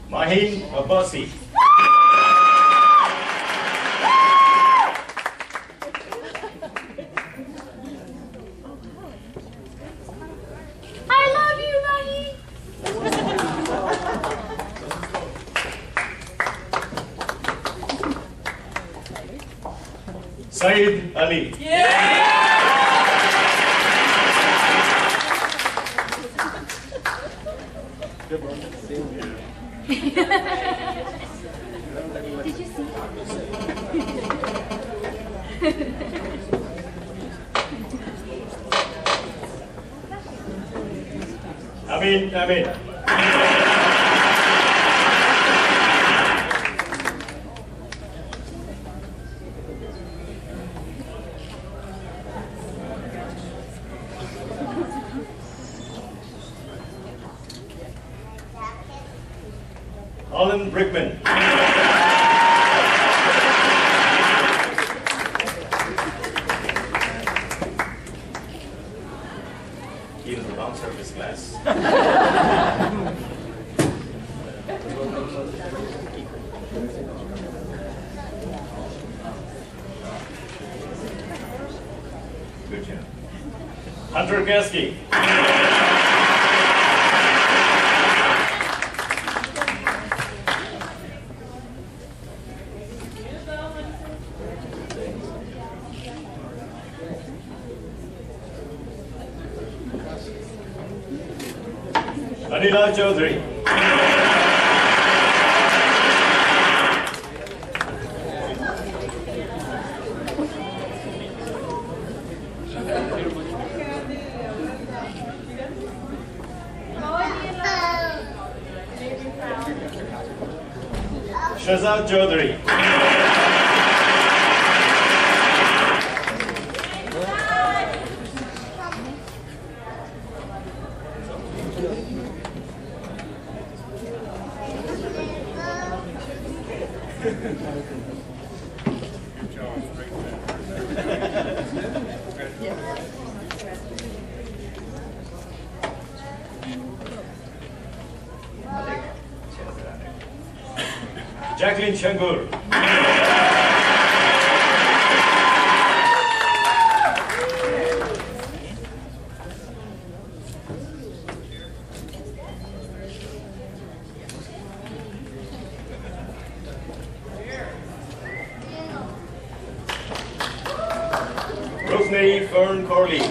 Mahin Abbasi. I love you, Mahin. Saeed Ali. Did you see? Amin. Alan Brickman. He is the wrong service class. Good job. Hunter Gasky. Anila Chaudhary. Shazad Chaudhary. Jacqueline Shangur. Rosemary Fern Corley.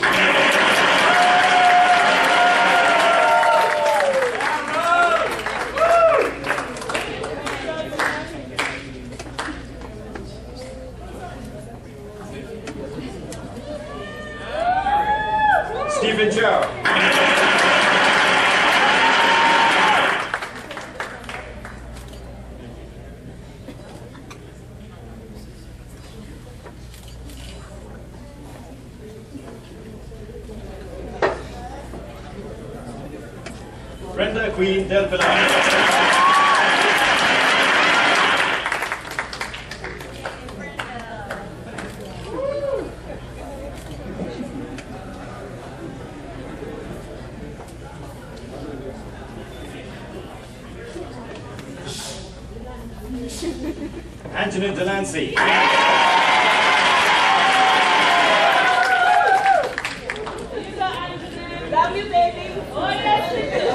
Stephen Chow. Brenda Queen Del Pilar. Anthony Delancey. Love you, baby. Oh, yes.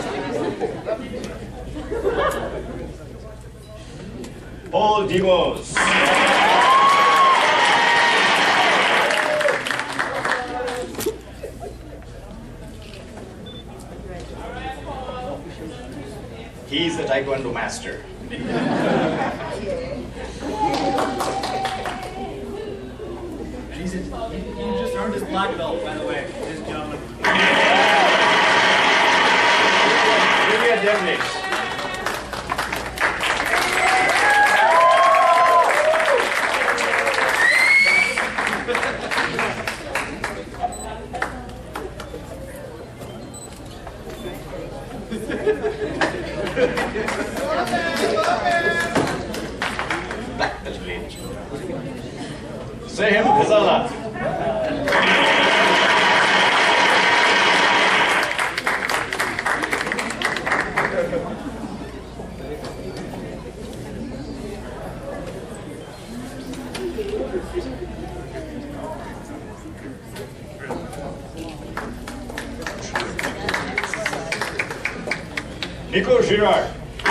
Paul Demos. He's the Taekwondo master. He just earned his black belt, by the way, ladies and gentlemen. Julia Devnish. Black belt lady. Sahim Ghazala. Nico Girard.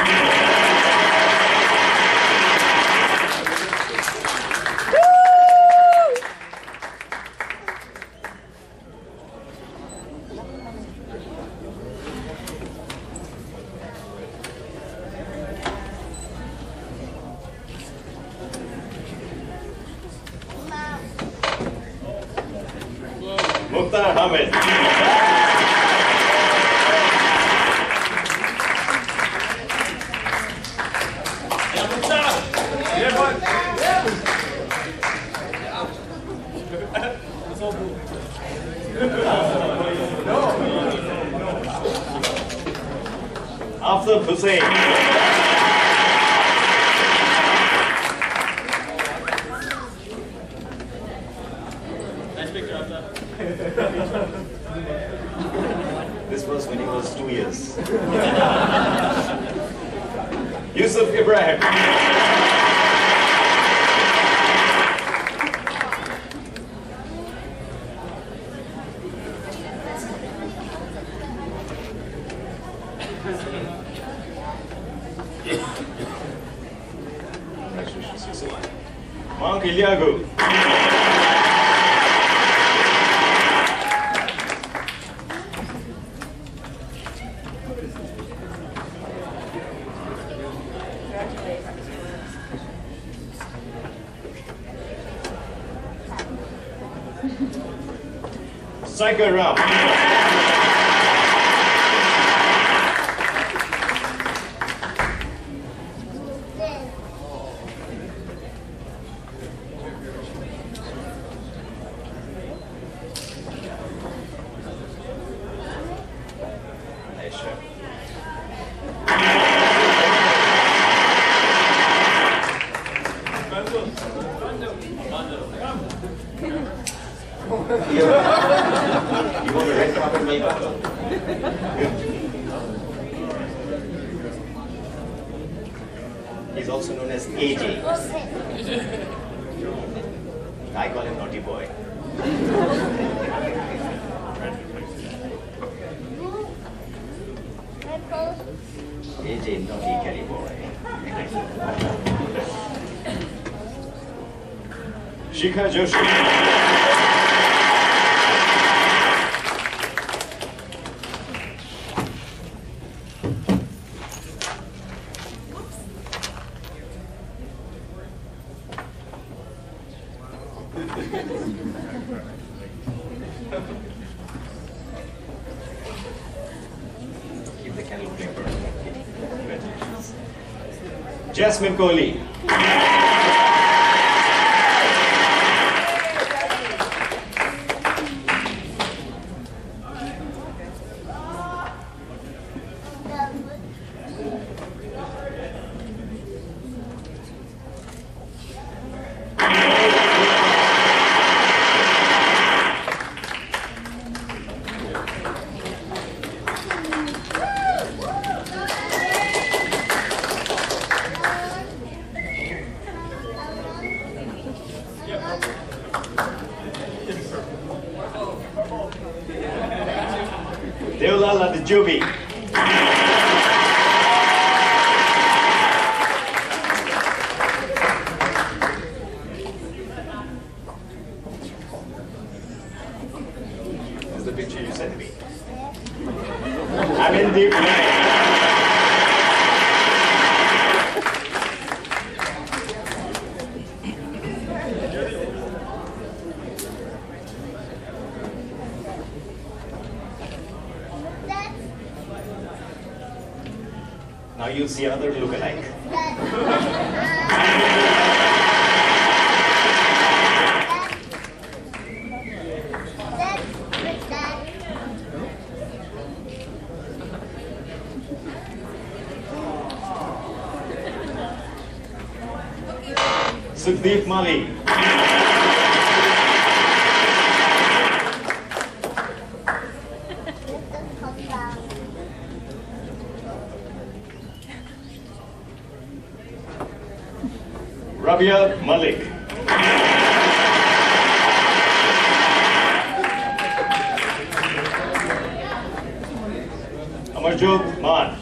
Mukhtar Hamid. Afzal Hussain. Nice picture, Afzal. This was when he was 2 years. Yusuf Ibrahim. Mark Iliagu. Psycho Ram. You want a red carpet welcome? He's also known as AJ. I call him Naughty Boy. AJ Naughty Kelly Boy. Shikha Joshi. Keep the candle flame burning. Congratulations. Jasmine Kohli. Deolala Dejubi. This is the picture you sent me. I'm in deep night. Now you'll see another look-alike. Sukhdeep Mali. Rabia Malik. Harjot Man.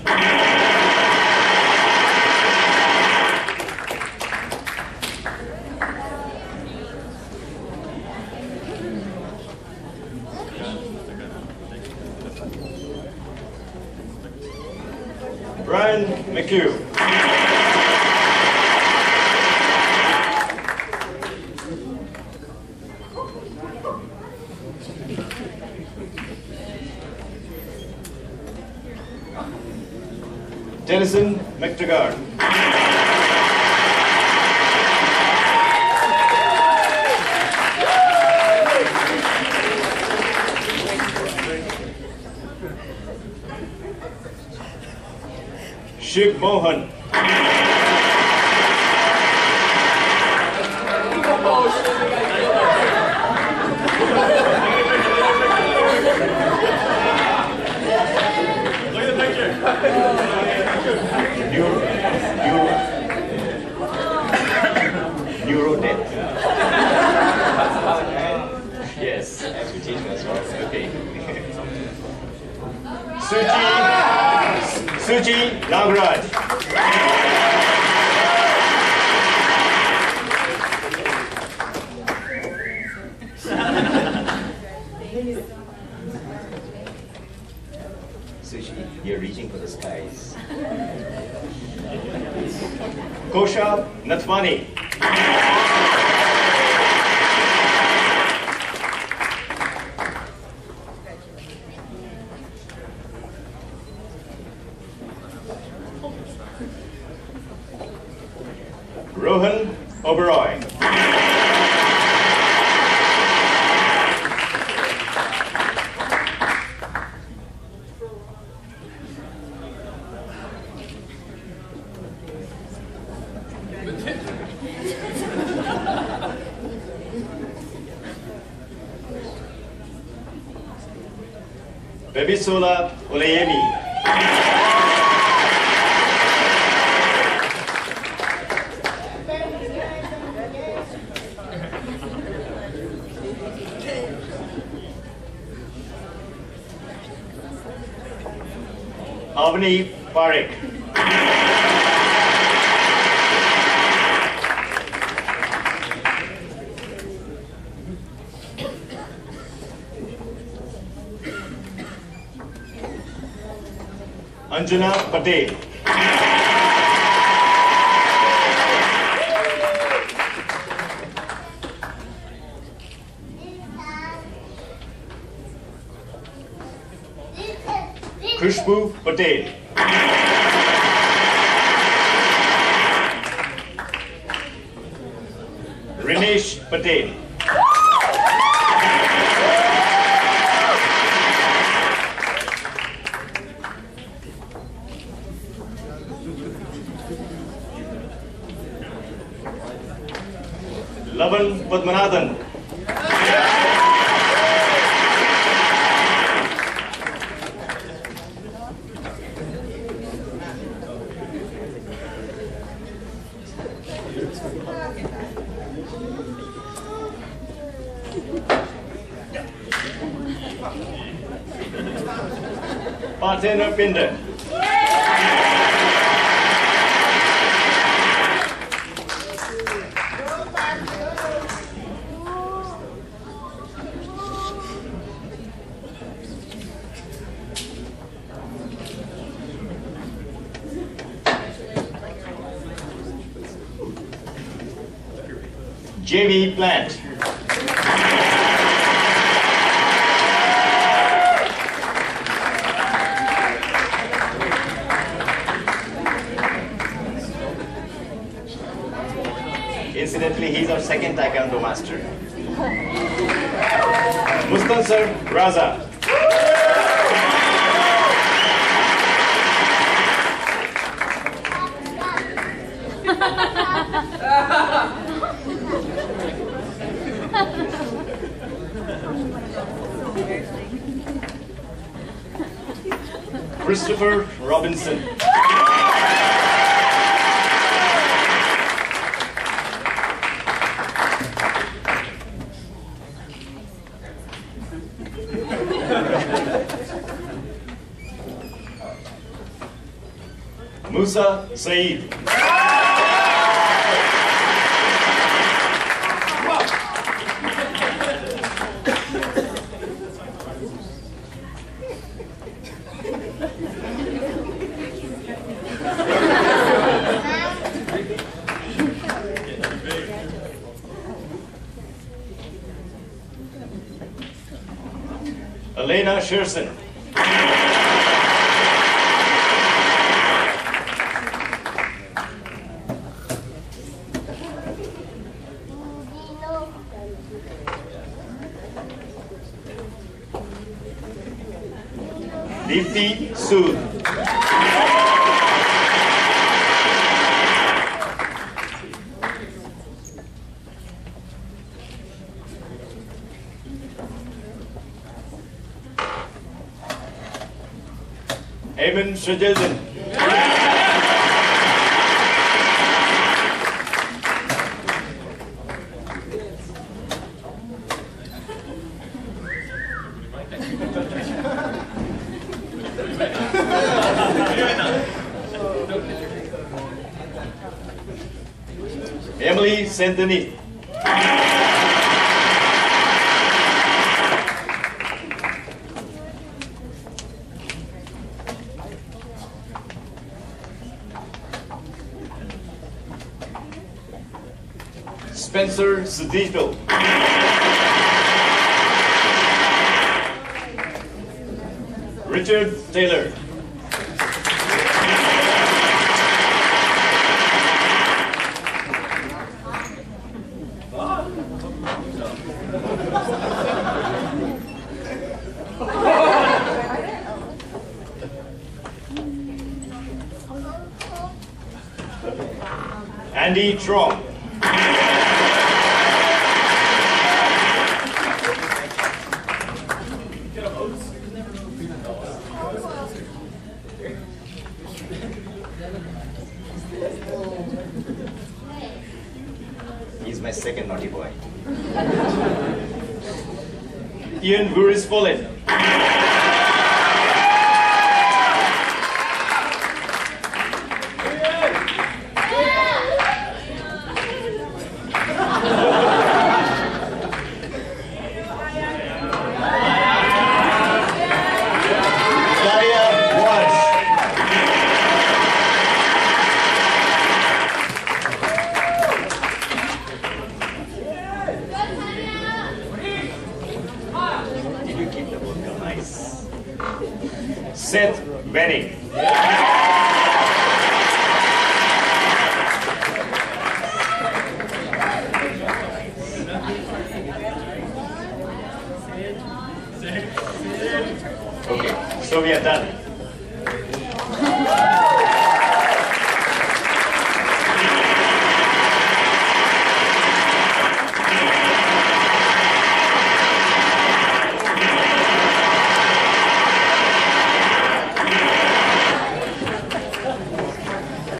Brian McHugh. Denison McTaggart. Shiv Mohan. Look at the picture. Neurodeath. Yes, I have to teach myself. Okay. Suchi Nagaraj. Suchi, you're reaching for the skies. Kosha Nathwani. Rohan Oberoi. Bebisola Oleyemi. Avni Parekh. Anjana Patel. Khushbu Patel. Rinesh Patel. Lavan Padmanathan. Partena Pinder. Jamie Plant. Incidentally, he's our second Taekwondo master. Mustansar Raza. Christopher Robinson. Musa Saeed. Elena Sherson. Deepti Sood. Eamon Shajildin. Emily Saint-Denis. Spencer Sedito. Richard Taylor. Andy Trong. He's my second naughty boy. Ian Vuris Follett. Seth Benning. Okay, so we are done.